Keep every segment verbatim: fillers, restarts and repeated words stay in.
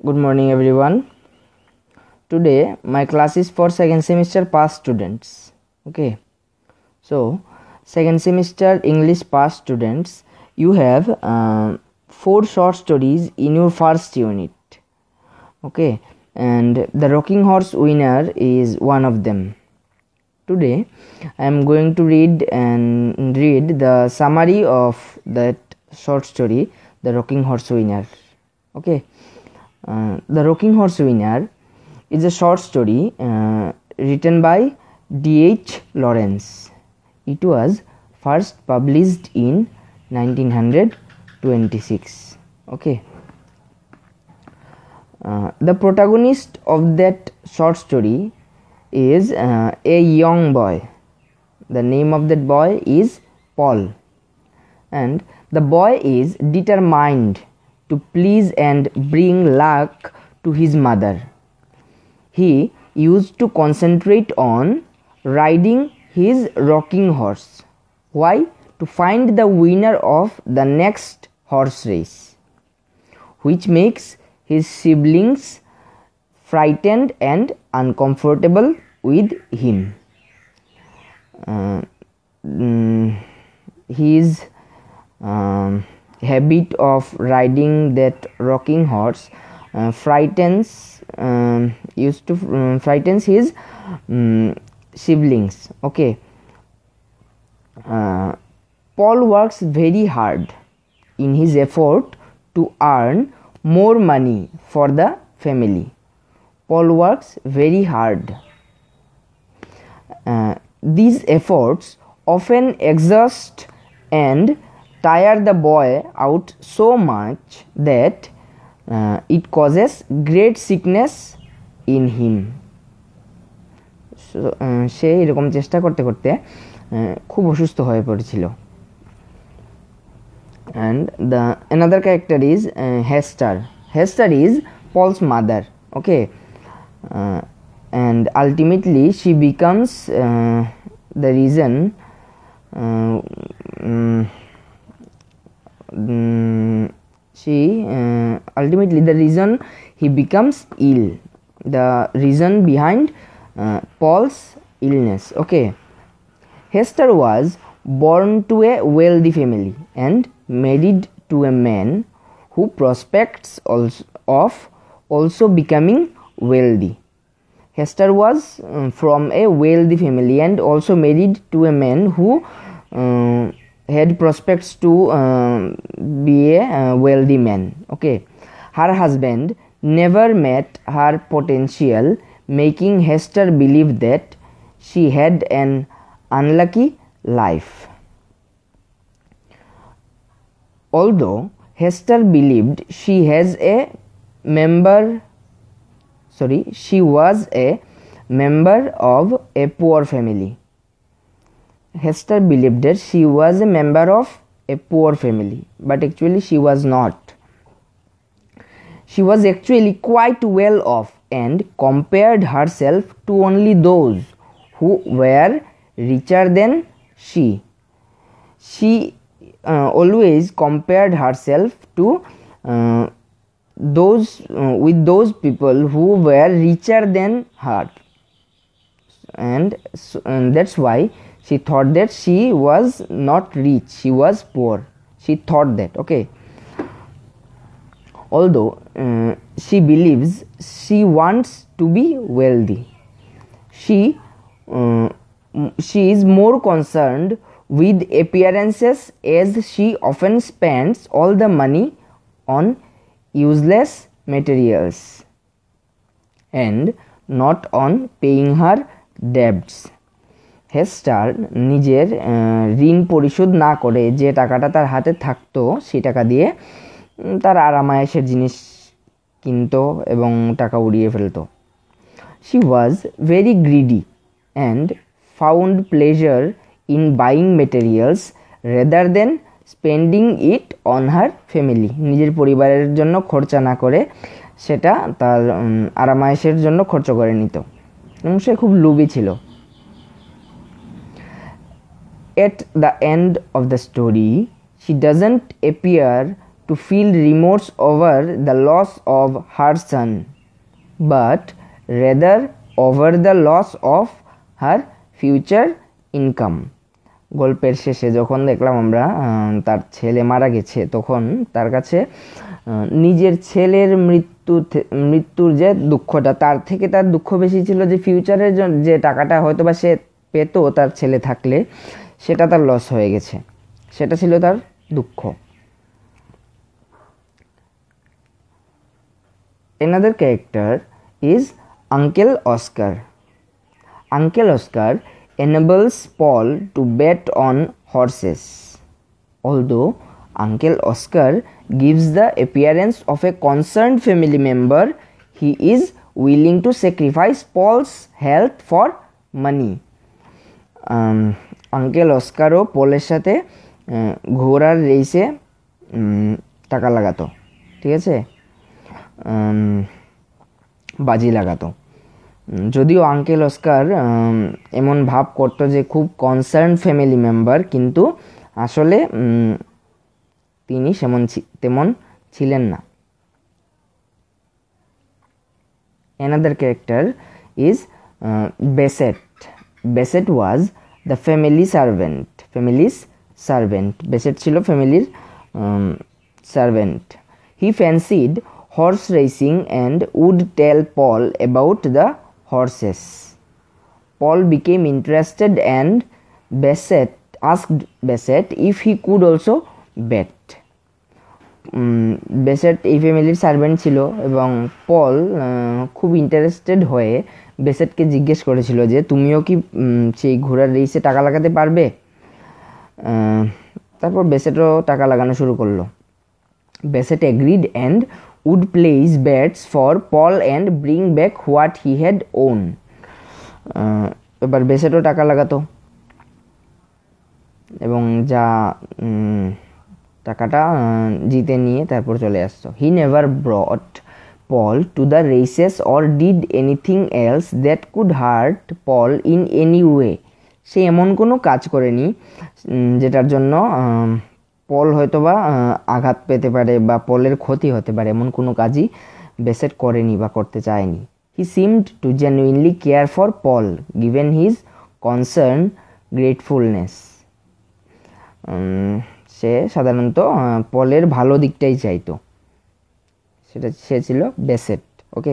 Good morning everyone. Today my class is for second semester past students. Okay, so second semester English past students, you have uh, four short stories in your first unit. Okay, and the Rocking Horse Winner is one of them. Today I am going to read and read the summary of that short story, The Rocking Horse Winner. Okay. Uh, the Rocking Horse Winner is a short story uh, written by D H Lawrence. It was first published in nineteen twenty-six. Okay. Uh, the protagonist of that short story is uh, a young boy. The name of that boy is Paul, and the boy is determined to please and bring luck to his mother. He used to concentrate on riding his rocking horse. Why? To find the winner of the next horse race, which makes his siblings frightened and uncomfortable with him. Uh, mm, his um, habit of riding that rocking horse uh, frightens um, used to um, frightens his um, siblings. Okay. uh, Paul works very hard in his effort to earn more money for the family. Paul works very hard. Uh, these efforts often exhaust and tire the boy out so much that uh, it causes great sickness in him. So সে এরকম চেষ্টা করতে করতে খুব অসুস্থ হয়ে পড়েছিল. And the another character is uh, Hester. Hester is Paul's mother. Okay, uh, and ultimately she becomes uh, the reason uh, um, Mm, she uh, ultimately the reason he becomes ill, the reason behind uh, Paul's illness. Okay, Hester was born to a wealthy family and married to a man who prospects also of also becoming wealthy. Hester was uh, from a wealthy family and also married to a man who uh, had prospects to uh, be a uh, wealthy man. Okay, her husband never met her potential, making Hester believe that she had an unlucky life. Although Hester believed she has a member sorry she was a member of a poor family. Hester believed that she was a member of a poor family, but actually she was not. She was actually quite well off and compared herself to only those who were richer than she. She uh, always compared herself to uh, those uh, with those people who were richer than her, and, so, and that's why she thought that she was not rich, she was poor. She thought that. Okay. Although uh, she believes she wants to be wealthy, she uh, she is more concerned with appearances, as she often spends all the money on useless materials and not on paying her debts. Hester নিজের ঋণ পরিশোধ না করে যে টাকাটা তার হাতে থাকতো সেই টাকা দিয়ে তার আরামায়েশের জিনিস কিনতো এবং টাকা উড়িয়ে ফেলতো. She was very greedy and found pleasure in buying materials rather than spending it on her family. নিজের পরিবারের জন্য খরচা না করে সেটা তার আরামায়েশের জন্য খরচ করে নিত এবং সে খুব লোভী ছিল. At the end of the story, she doesn't appear to feel remorse over the loss of her son, but rather over the loss of her future income. গল্পের শেষে যখন দেখলাম আমরা তার ছেলে মারা গেছে, তখন তার কাছে নিজের ছেলের মৃত্যু মৃত্যুর যে দুঃখটা, তার থেকে তার দুঃখ বেশি ছিল যে ফিউচারের যে টাকাটা হয়তো বা সে পেত তার ছেলে থাকলে, সেটা তার লস হয়ে গেছে, সেটা ছিল তার দুঃখ। Another character is Uncle Oscar. Uncle Oscar enables Paul to bet on horses. Although Uncle Oscar gives the appearance of a concerned family member, he is willing to sacrifice Paul's health for money. Um, Uncle Oscar ও পলের সাথে ঘোড়ার রেসে টাকা লাগাতো, ঠিক আছে, বাজি লাগাতো। যদিও uncle Oscar এমন ভাব করতো যে খুব কনসার্ন ফ্যামিলি মেম্বার, কিন্তু আসলে তিনি সেমন তেমন ছিলেন না। Another character is uh, Bassett. Bassett was the family servant. Family's servant. Bassett ছিল ফ্যামিলির servant. He fancied horse racing and would tell Paul about the horses. Paul became interested and Bassett asked Bassett if he could also bet. বেসেট এই ফ্যামিলির servant ছিল এবং পল খুব interested হয়ে বেসেটকে জিজ্ঞেস করেছিল যে তুমিও কি সেই ঘোড়ার রেসে টাকা লাগাতে পারবে। তারপর বেসেটও টাকা লাগানো শুরু করলো। Bassett agreed and would place bets for Paul and bring back what he had owned. এবার বেসেটও টাকা লাগাতো এবং যা টাকাটা জিতে নিয়ে তারপর চলে আসতো। He never brought Paul to the races or did anything else that could hurt Paul in any way. সে এমন কোনো কাজ করেনি যেটার জন্য পল হয়তো বা আঘাত পেতে পারে বা পলের ক্ষতি হতে পারে, এমন কোনো কাজই বেসেট করেনি বা করতে চায়নি। He seemed to genuinely care for Paul given his concern, gratefulness. সে সাধারণত পলের ভালো দিকটাই চাইতো, সেটা সে ছিল বেসেট। ওকে,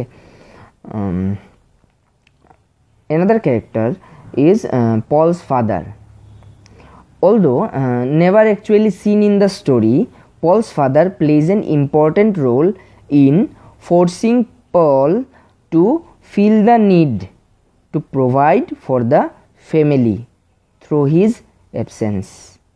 another character is uh, Paul's father. Although uh, never actually seen in the story, Paul's father plays an important role in forcing Paul to feel the need to provide for the family through his absence.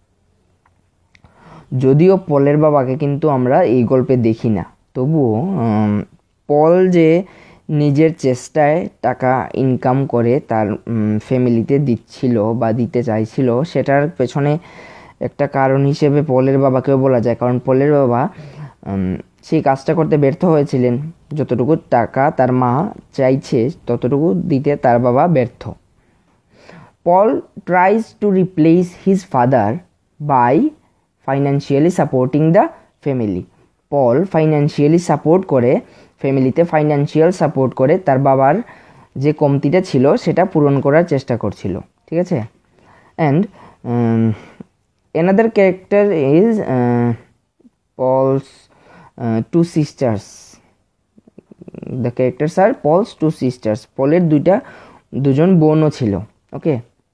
যদিও পলের বাবাকে কিন্তু আমরা এই গল্পে দেখি না, তবুও পল যে নিজের চেষ্টায় টাকা ইনকাম করে তার ফ্যামিলিতে দিচ্ছিল বা দিতে চাইছিল, সেটার পেছনে একটা কারণ হিসেবে পলের বাবাকেও বলা যায়, কারণ পলের বাবা সেই কাজটা করতে ব্যর্থ হয়েছিলেন। যতটুকু টাকা তার মা চাইছে ততটুকু দিতে তার বাবা ব্যর্থ। Paul tries to replace his father by financially supporting the family. Paul financially support করে, ফ্যামিলিতে ফাইন্যান্সিয়াল সাপোর্ট করে তার বাবার যে কমতিটা ছিল সেটা পূরণ করার চেষ্টা করছিল, ঠিক আছে। And another character is uh, Paul's uh, two sisters. The characters are Paul's two sisters. পলের দুইটা দুজন বোনও ছিল। Okay,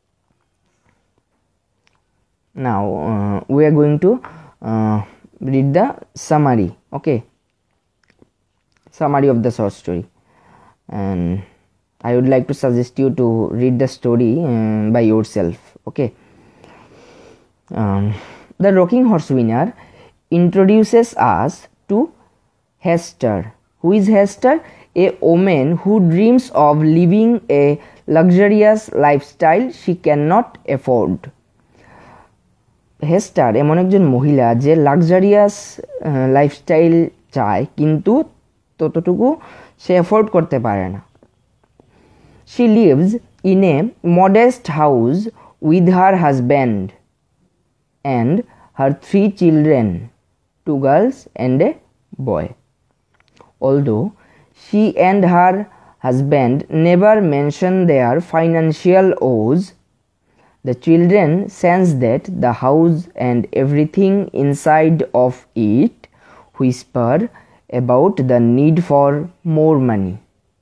now uh, we are going to uh, read the summary. Okay, summary of the short story, and I would like to suggest you to read the story um, by yourself. Okay, um, the Rocking Horse winner introduces us to Hester. Who is Hester? A woman who dreams of living a luxurious lifestyle she cannot afford. Hester এমন একজন মহিলা যে luxurious lifestyle চায় কিন্তু ততটুকু সে afford করতে পারে না। She lives in a modest house with her husband and her three children two girls and a boy. Although she and her husband never mention their financial woes, the children sense that the house and everything inside of it whisper about the need for more money.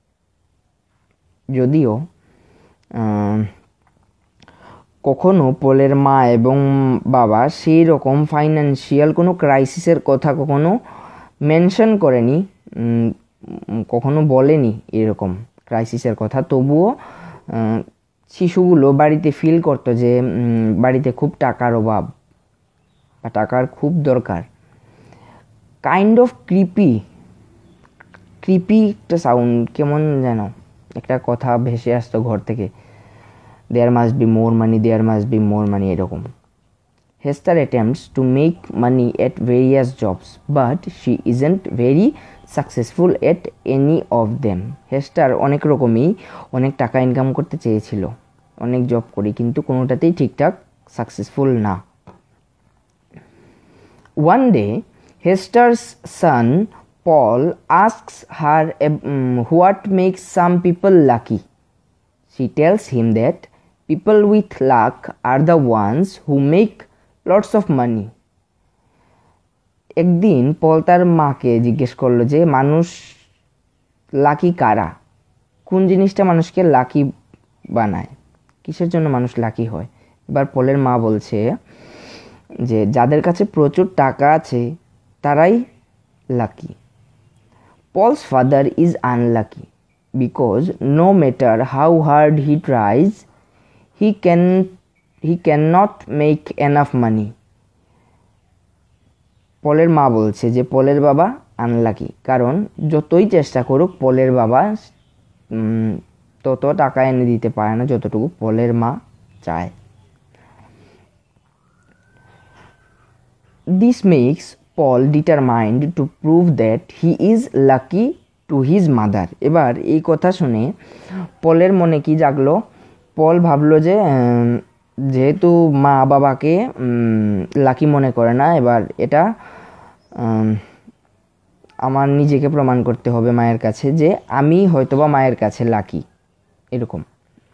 যদিও কখনো পলের মা এবং বাবা সেই রকম financial কোনো ক্রাইসিসের কথা কখনো মেনশন করেনি, কখনো বলেনি এরকম ক্রাইসিসের কথা, তবুও শিশুগুলো বাড়িতে ফিল করতো যে বাড়িতে খুব টাকার অভাব বা টাকার খুব দরকার। কাইন্ড অফ ক্রিপি ক্রিপি একটা সাউন্ড, কেমন যেন একটা কথা ভেসে আসতো ঘর থেকে, there must be more money, there must be more money, এরকম। Hester attempts to make money at various jobs but she isn't very successful at any of them. Hester অনেক রকমই অনেক টাকা ইনকাম করতে চেয়েছিল, অনেক জব করি, কিন্তু কোনোটাতেই ঠিকঠাক সাকসেসফুল না। One day Hester's son Paul asks her um, what makes some people lucky. She tells him that people with luck are the ones who make lots of money. একদিন পল তার মাকে জিজ্ঞেস করলো যে মানুষ লাকি কারা, কোন জিনিসটা মানুষকে লাকি বানায়, কিসের জন্য মানুষ লাকি হয়। এবার পলের মা বলছে যে যাদের কাছে প্রচুর টাকা আছে তারাই lucky. Paul's father is unlucky because no matter how hard he tries, he can he cannot make enough money. পলের মা বলছে যে পলের বাবা আনলাকি, কারণ যতই চেষ্টা করুক পলের বাবা তত টাকা এনে দিতে পারে না যতটুকু পলের মা চায়। This makes Paul determined to prove that he is lucky to his mother. এবার এই কথা শুনে পলের মনে কি জাগলো, পল ভাবলো যে যেহেতু মা বাবাকে লাকি মনে করে না, এবার এটা আমার নিজেকে প্রমাণ করতে হবে মায়ের কাছে যে আমি হয়তোবা মায়ের কাছে লাকি, এরকম।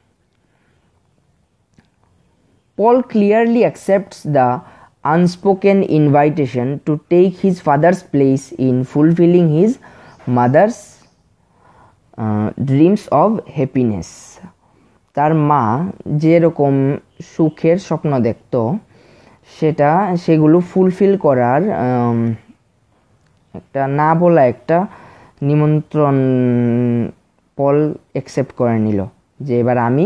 Paul clearly accepts the unspoken invitation to take his father's place in fulfilling his mother's uh, dreams of happiness. তার মা যেরকম সুখের স্বপ্ন দেখত সেটা সেগুলো ফুলফিল করার একটা না বলা একটা নিমন্ত্রণ পল অ্যাকসেপ্ট করে নিল যে এবার আমি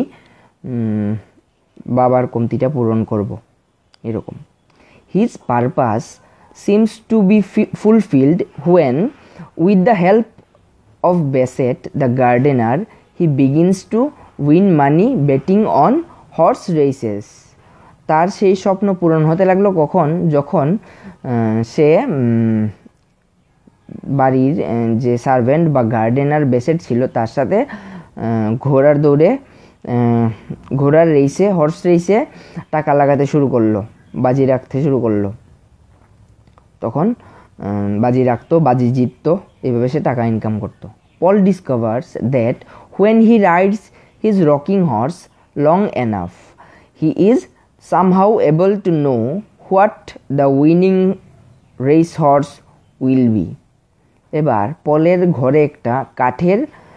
বাবার কমতিটা পূরণ করব, এরকম। His purpose seems to be f- fulfilled when, with the help of Bassett the gardener, he begins to win money betting on horse races. তার সেই স্বপ্ন পূরণ হতে লাগলো কখন, যখন সে বাড়ির যে সার্ভেন্ট বা গার্ডেনার বেসেট ছিল তার সাথে ঘোড়ার দৌড়ে ঘোড়ার রেসে হর্স রেসে টাকা লাগাতে শুরু করলো, বাজি রাখতে শুরু করলো। তখন বাজি রাখতো, বাজি জিততো, এইভাবে সে টাকা ইনকাম করতো। Paul discovers that when he rides his rocking horse long enough, he is somehow able to know what the winning race horse will be. এবার পলের ঘরে একটা কাঠের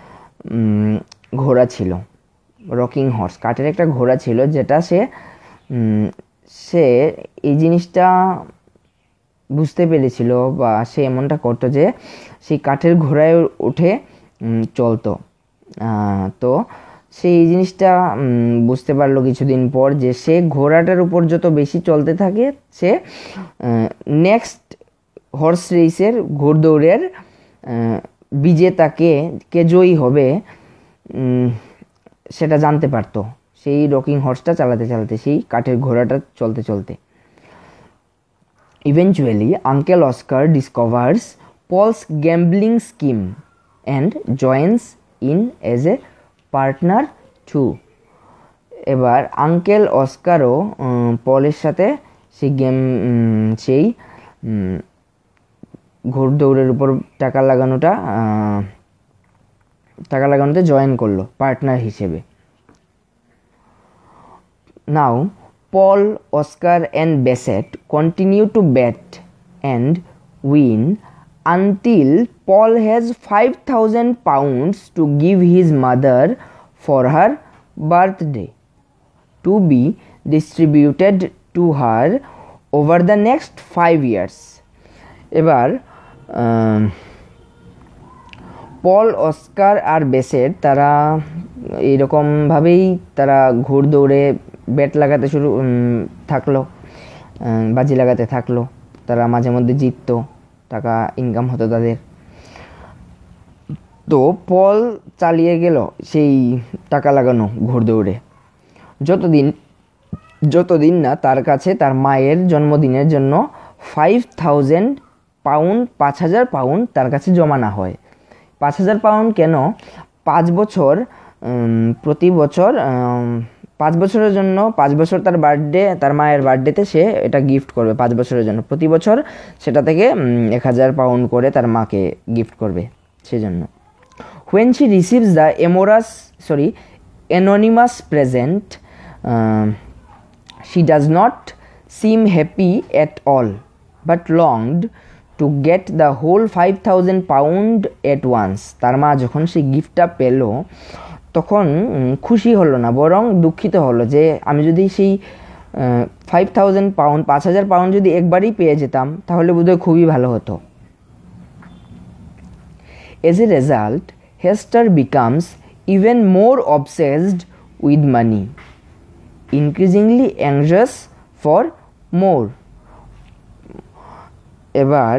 ঘোড়া ছিল, রকিং হর্স, কাঠের একটা ঘোড়া ছিল, যেটা সে সে এই জিনিসটা বুঝতে পেরেছিল বা সে এমনটা করতো যে সেই কাঠের ঘোড়ায় উঠে চলতো। তো সে এই জিনিসটা বুঝতে পারলো কিছুদিন পর যে সে ঘোড়াটার উপর যত বেশি চলতে থাকে সে নেক্সট হর্স রেসের ঘোড়দৌড়ের বিজেতাকে কে জয়ী হবে সেটা জানতে পারতো, সেই রকিং হর্সটা চালাতে চালাতে, সেই কাঠের ঘোড়াটা চলতে চলতে। Eventually, Uncle Oscar discovers Paul's gambling scheme and joins in as a partner too. এবার আঙ্কেল অস্কারও পলের সাথে সেই গেম সেই ঘোড়দৌড়ের উপর টাকা লাগানোটা টাকা লাগানোতে জয়েন করলো পার্টনার হিসেবে। Now Paul, Oscar and Bassett continue to bet and win until Paul has five thousand pounds to give his mother for her birthday, to be distributed to her over the next five years. এবার পল, Oscar আর বেসেট তারা এইরকমভাবেই তারা ঘোড়দৌড়ে bat লাগাতে শুরু থাকলো, বাজি লাগাতে থাকলো। তারা মাঝে মধ্যে জিততো, টাকা ইনকাম হতো তাদের। তো পল চালিয়ে গেল সেই টাকা লাগানো ঘোড়দৌড়ে যতদিন যতদিন না তার কাছে তার মায়ের জন্মদিনের জন্য ফাইভ থাউজেন্ড পাউন্ড পাঁচ হাজার পাউন্ড তার কাছে জমা না হয়। পাঁচ হাজার পাউন্ড কেন? পাঁচ বছর প্রতি বছর পাঁচ বছরের জন্য, পাঁচ বছর তার বার্থডে, তার মায়ের বার্থডেতে সে এটা গিফট করবে পাঁচ বছরের জন্য। প্রতি বছর সেটা থেকে এক হাজার পাউন্ড করে তার মাকে গিফট করবে সেজন্য। When she receives the amorous, sorry, anonymous present, uh, she does not seem happy at all, but longed to get the whole five thousand pound at once. তার মা যখন সেই গিফটটা পেল তখন খুশি হলো না, বরং দুঃখিত হলো যে আমি যদি সেই ফাইভ থাউজেন্ড পাউন্ড পাঁচ হাজার পাউন্ড যদি একবারই পেয়ে যেতাম তাহলে বোধহয় খুবই ভালো হতো। As a result, Hester becomes even more obsessed with money, increasingly anxious for more. এবার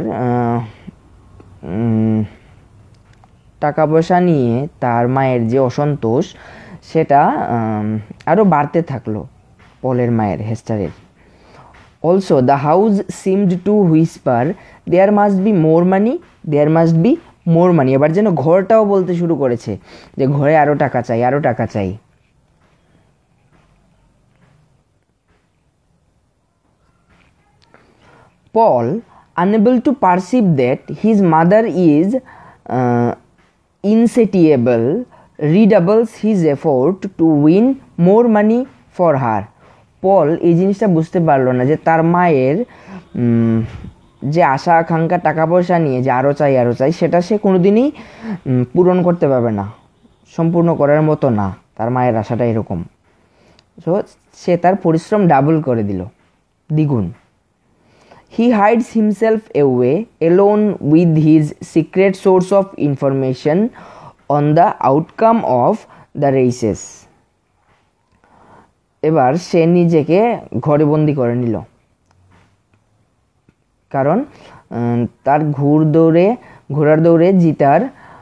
টাকা পয়সা নিয়ে তার মায়ের যে অসন্তোষ সেটা আরও বাড়তে থাকলো পলের মায়ের, হেস্টারের। Also the house seemed to whisper there must be more money, there must be more money. এবার যেন ঘরটাও বলতে শুরু করেছে যে ঘরে আরও টাকা চাই, আরও টাকা চাই। Paul, unable to perceive that his mother is uh, insatiable, redoubles his effort to win more money for her. পল এই জিনিসটা বুঝতে পারলো না যে তার মায়ের যে আশা আকাঙ্ক্ষা টাকা পয়সা নিয়ে যে আরও চাই আরও চাই সেটা সে কোনোদিনই পূরণ করতে পারবে না, সম্পূর্ণ করার মতো না। তার মায়ের আশাটা এরকম। সো সে তার পরিশ্রম ডাবল করে দিল, দ্বিগুণ। He hides himself away alone with his secret source of information on the outcome of the races. এবার সে নিজেকে ঘরে বন্দি করে নিল, কারণ তার ঘোড় দৌড়ে ঘোড়ার দৌড়ে জিতার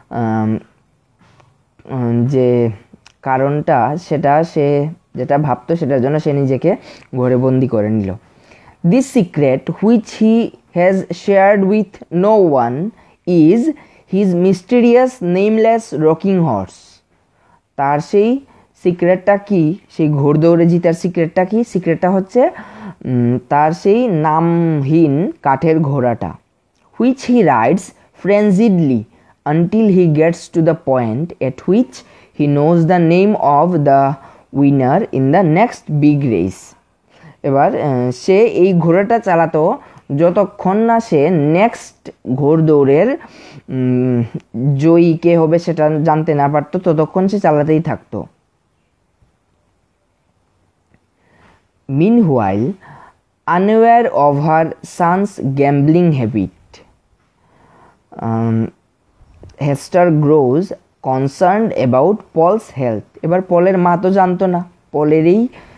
যে কারণটা সেটা সে যেটা ভাবতো সেটার জন্য সে নিজেকে ঘরে বন্দি করে নিল। This secret, which he has shared with no one, is his mysterious nameless rocking horse. তার সেই সিক্রেটটা কি, সেই ঘোড়দৌড়ে জিতার সিক্রেটটা কি? সিক্রেটটা হচ্ছে তার সেই নামহীন কাঠের ঘোড়াটা, which he rides frenziedly until he gets to the point at which he knows the name of the winner in the next big race. এবার সে এই ঘোড়াটা চালাতো যতক্ষণ না সে নেক্সট ঘোড়দৌড়ের জয়ী কে হবে সেটা জানতে না পারতো, ততক্ষণ সে চালাতেই থাকতো। Meanwhile, unaware of her son's gambling habit, um, Hester grows concerned about Paul's health. এবার পলের মা তো জানতো না পলেরই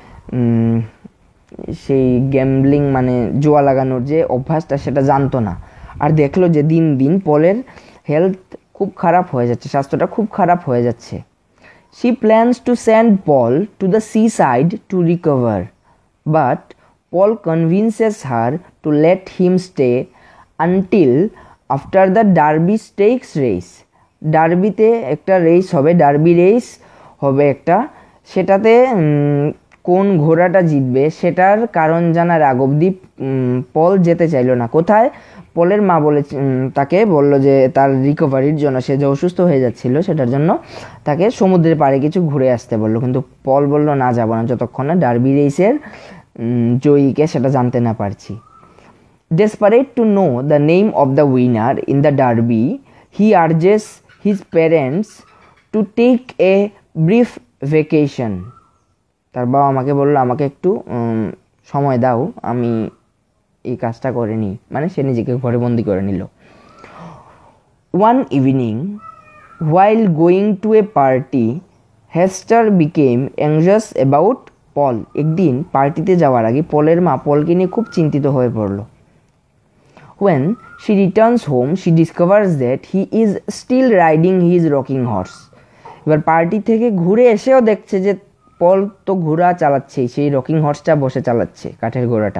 সেই গ্যাম্বলিং মানে জুয়া লাগানোর যে অভ্যাসটা সেটা জানতো না, আর দেখলো যে দিন দিন পলের হেলথ খুব খারাপ হয়ে যাচ্ছে, স্বাস্থ্যটা খুব খারাপ হয়ে যাচ্ছে। She plans to send Paul to the seaside to recover, but Paul convinces her to let him stay until after the Derby Stakes race. ডার্বিতে একটা রেস হবে, ডার্বি রেস হবে একটা, সেটাতে কোন ঘোড়াটা জিতবে সেটার কারণ জানার আগ অবধি পল যেতে চাইল না। কোথায়? পলের মা বলে তাকে বলল যে তার রিকভারির জন্য, সে যে অসুস্থ হয়ে যাচ্ছিল সেটার জন্য তাকে সমুদ্রের পাড়ে কিছু ঘুরে আসতে বললো, কিন্তু পল বলল না, যাব না যতক্ষণ না ডার্বি রেসের জয়ীকে সেটা জানতে না পারছি। Desperate to know the name of the winner in the derby, he urges his parents to take a brief vacation. তার বাবা আমাকে বললো আমাকে একটু সময় দাও, আমি এই কাজটা করে নিই, মানে সে নিজেকে ঘরে বন্দি করে নিল। One evening, while going to a party, Hester became anxious about Paul. একদিন পার্টিতে যাওয়ার আগে পলের মা পলকে নিয়ে খুব চিন্তিত হয়ে পড়ল। When she returns home, she discovers that he is still riding his rocking horse. এবার পার্টি থেকে ঘুরে এসেও দেখছে যে পল তো ঘোড়া চালাচ্ছে, সেই রকিং হর্সটা বসে চালাচ্ছে, কাঠের ঘোড়াটা।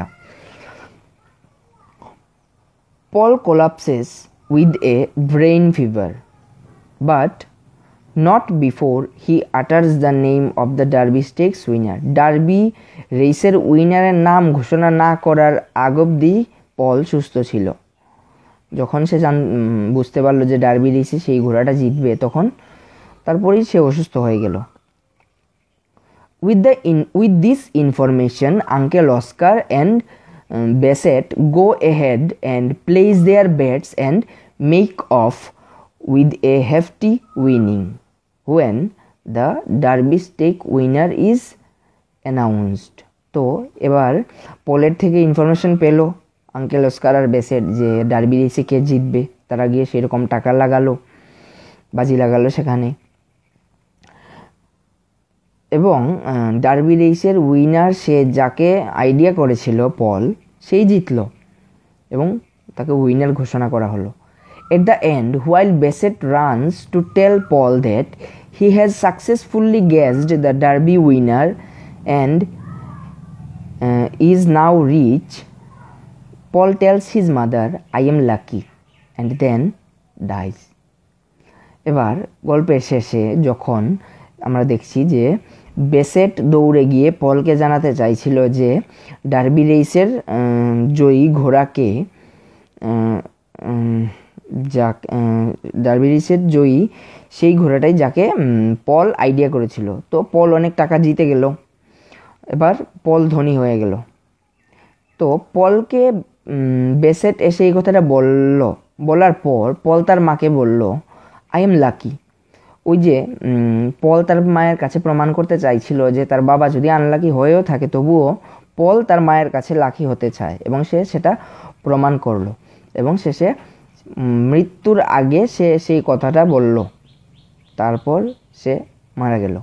Paul collapses with a brain fever, but not before he utters the name of the Derby Stakes winner. Derby রেসের উইনারের নাম ঘোষণা না করার আগ অবধি পল সুস্থ ছিল। যখন সে জান বুঝতে পারলো যে ডার্বি রেসে সেই ঘোড়াটা জিতবে, তখন তারপরেই সে অসুস্থ হয়ে গেল। With the in with this information, Uncle Oscar and um, Bassett go ahead and place their bets and make off with a hefty winning. When the Derby Stake winner is announced, তো এবার পলের থেকে information পেল uncle Oscar আর বেসেট যে derby রেসে কে জিতবে। তারা গিয়ে সেরকম টাকা লাগালো, বাজি লাগালো সেখানে, এবং ডার্বি রেসের উইনার সে যাকে আইডিয়া করেছিল পল, সেই জিতল এবং তাকে উইনার ঘোষণা করা হলো। At the end, while Bassett runs to tell Paul that he has successfully guessed the Derby winner and uh, is now rich, Paul tells his mother, "I am lucky," and then dies. এবার গল্পের শেষে যখন আমরা দেখছি যে বেসেট দৌড়ে গিয়ে পলকে জানাতে চাইছিল যে ডার্বি রেসের জয়ী ঘোড়াকে যাক ডার্বি রেসের জয়ী সেই ঘোড়াটাই যাকে পল আইডিয়া করেছিল। তো পল অনেক টাকা জিতে গেল, এবার পল ধনী হয়ে গেল। তো পলকে বেসেট এসে এই কথাটা বলল, বলার পর পল তার মাকে বলল, আই এম লাকি। ওই যে পল তার মায়ের কাছে প্রমাণ করতে চাইছিল যে তার বাবা যদি আনলাকি হয়েও থাকে তবুও পল তার মায়ের কাছে লাকি হতে চায়, এবং সে সেটা প্রমাণ করলো, এবং শেষে মৃত্যুর আগে সে সেই কথাটা বলল, তারপর সে মারা গেল।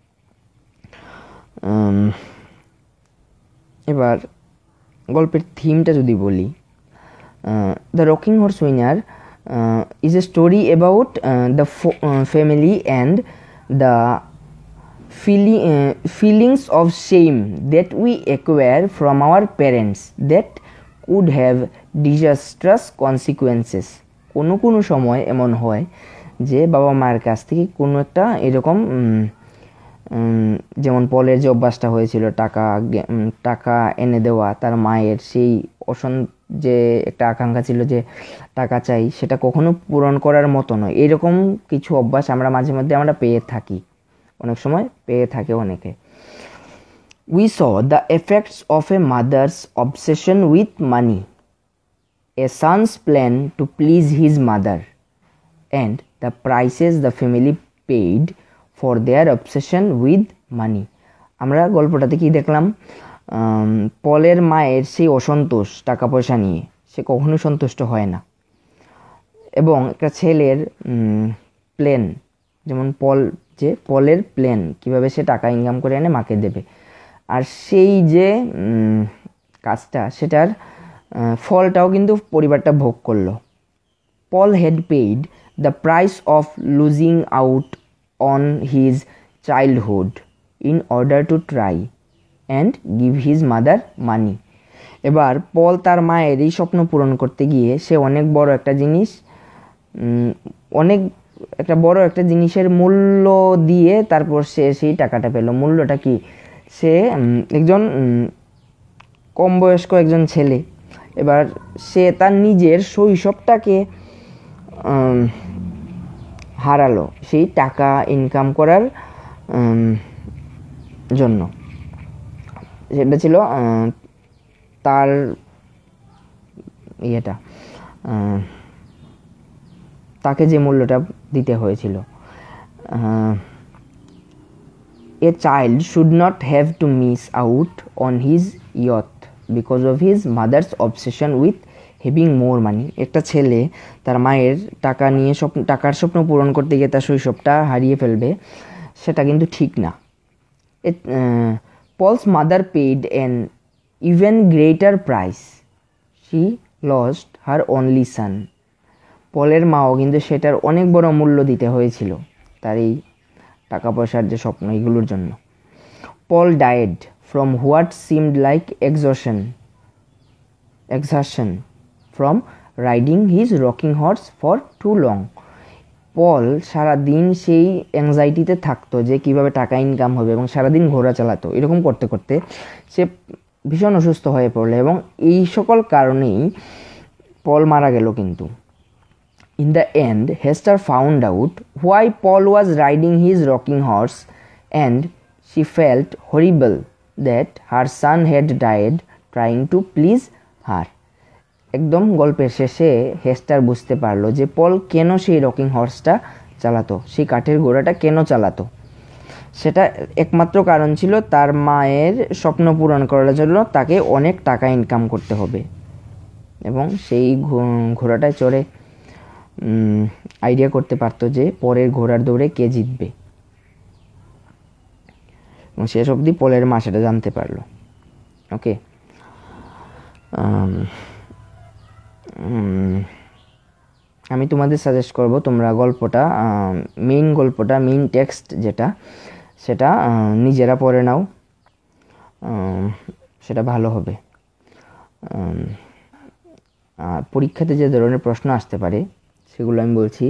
এবার গল্পের থিমটা যদি বলি, the rocking horse winner Uh, is a story about uh, the fo- uh, family and the feeling, uh, feelings of shame that we acquire from our parents that could have disastrous consequences. কোনো কোনো সময় এমন হয় যে বাবা মায়ের কাছ থেকে কোনো একটা এরকম যেমন পলের যে অভ্যাসটা হয়েছিল টাকা টাকা এনে দেওয়া, তার মায়ের সেই অসন যে একটা আকাঙ্ক্ষা ছিল যে টাকা চাই, সেটা কখনো পূরণ করার মতো নয়। এরকম কিছু অভ্যাস আমরা মাঝে মধ্যে আমরা পেয়ে থাকি, অনেক সময় পেয়ে থাকে অনেকে। We saw the effects of a mother's obsession with money, a son's plan to please his mother, and the prices the family paid for their obsession with money. আমরা গল্পটাতে কি দেখলাম? পলের মায়ের সেই অসন্তোষ টাকা পয়সা নিয়ে, সে কখনো সন্তুষ্ট হয় না, এবং একটা ছেলের প্ল্যান, যেমন পল যে পলের প্ল্যান কীভাবে সে টাকা ইনকাম করে এনে মাকে দেবে, আর সেই যে কাজটা সেটার ফলটাও কিন্তু পরিবারটা ভোগ করলো। Paul had paid the price of losing out on his childhood in order to try and give his mother money. এবার পল তার মায়ের এই স্বপ্ন পূরণ করতে গিয়ে সে অনেক বড় একটা জিনিস অনেক একটা বড় একটা জিনিসের মূল্য দিয়ে তারপর সে সেই টাকাটা পেল। মূল্যটা কি? সে একজন কম বয়স্ক একজন ছেলে। এবার সে তার নিজের শৈশবটাকে হারালো সেই টাকা ইনকাম করার জন্য। সেটা ছিল তার ইয়েটা, তাকে যে মূল্যটা দিতে হয়েছিল। A child should not have to miss out on his youth because of his mother's obsession with having more money. একটা ছেলে তার মায়ের টাকা নিয়ে স্বপ্ন টাকার স্বপ্ন পূরণ করতে গিয়ে তার শৈশবটা হারিয়ে ফেলবে, সেটা কিন্তু ঠিক না। It, uh, Paul's mother paid an even greater price. She lost her only son. পলের মাও কিন্তু সেটার অনেক বড় মূল্য দিতে হয়েছিল তার এই টাকা পয়সার যে স্বপ্ন এগুলোর জন্য। Paul died from what seemed like exhaustion exhaustion from riding his rocking horse for too long. পল সারাদিন সেই অ্যাংজাইটিতে থাকতো যে কিভাবে টাকা ইনকাম হবে এবং সারাদিন ঘোড়া চালাতো। এরকম করতে করতে সে ভীষণ অসুস্থ হয়ে পড়লো এবং এই সকল কারণেই পল মারা গেল। কিন্তু in the end, Hester found out why Paul was riding his rocking horse, and she felt horrible that her son had died trying to please her. একদম গল্পের শেষে হেস্টার বুঝতে পারলো যে পল কেন সেই রকিং হর্সটা চালাতো, সেই কাঠের ঘোড়াটা কেন চালাতো। সেটা একমাত্র কারণ ছিল তার মায়ের স্বপ্ন পূরণ করার জন্য তাকে অনেক টাকা ইনকাম করতে হবে এবং সেই ঘোড়াটায় চড়ে আইডিয়া করতে পারতো যে পরের ঘোড়ার দৌড়ে কে জিতবে এবং শেষ অবধি পলের মা সেটা জানতে পারলো। ওকে, আমি তোমাদের সাজেস্ট করব তোমরা গল্পটা মেইন গল্পটা মেইন টেক্সট যেটা সেটা নিজেরা পড়ে নাও, সেটা ভালো হবে। আর পরীক্ষাতে যে ধরনের প্রশ্ন আসতে পারে সেগুলো আমি বলছি।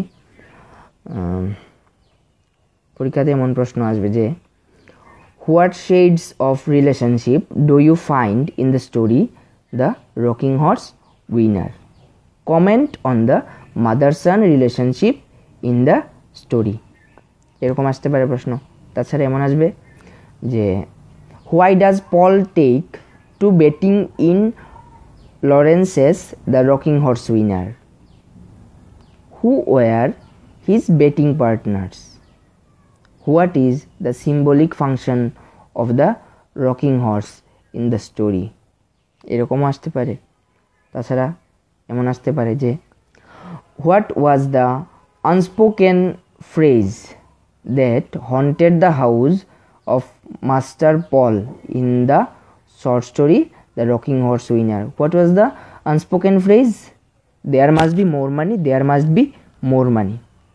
পরীক্ষাতে এমন প্রশ্ন আসবে যে what shades of relationship do you find in the story the rocking horse winner, comment on the mother son relationship in the story, এরকম আসতে পারে প্রশ্ন। তাছাড়া এমন আসবে যে why does Paul take to betting in Lawrence's the rocking horse winner, who were his betting partners, what is the symbolic function of the rocking horse in the story, এরকম আসতে পারে। তাছাড়া এমন আসতে পারে যে what was the unspoken phrase that haunted the house of Master Paul in the short story The Rocking Horse Winner, what was the unspoken phrase? There must be more money, there must be more money.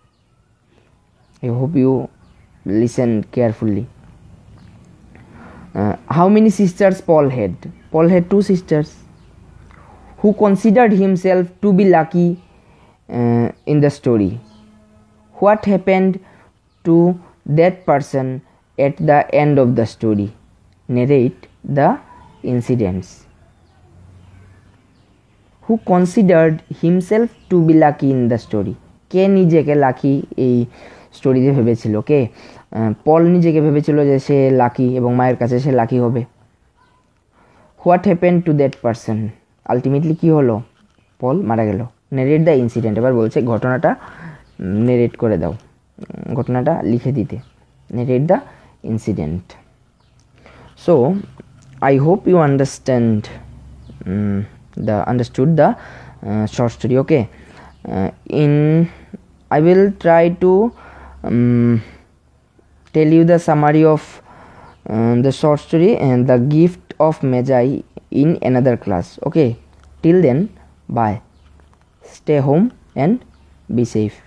I hope you listen carefully. Uh, how many sisters Paul had? Paul had two sisters who considered himself to be lucky uh, in the story. What happened to that person at the end of the story? Narrate the incidents. Who considered himself to be lucky in the story? কে নিজেকে lucky এই স্টোরিতে ভেবেছিল? কে? পল নিজেকে ভেবেছিল যে সে lucky এবং মায়ের কাছে সে লাকি হবে। What happened to that person, ultimately কী হলো? পল মারা গেল। নেরেট দ্য ইনসিডেন্ট, এবার বলছে ঘটনাটা নেরেট করে দাও, ঘটনাটা লিখে দিতে। Narrate the incident. So I hope you understand um, the understood the uh, short story. Okay, uh, in I will try to um, tell you the summary of uh, the short story and the gift of Magi in another class. Okay, till then, bye, stay home and be safe.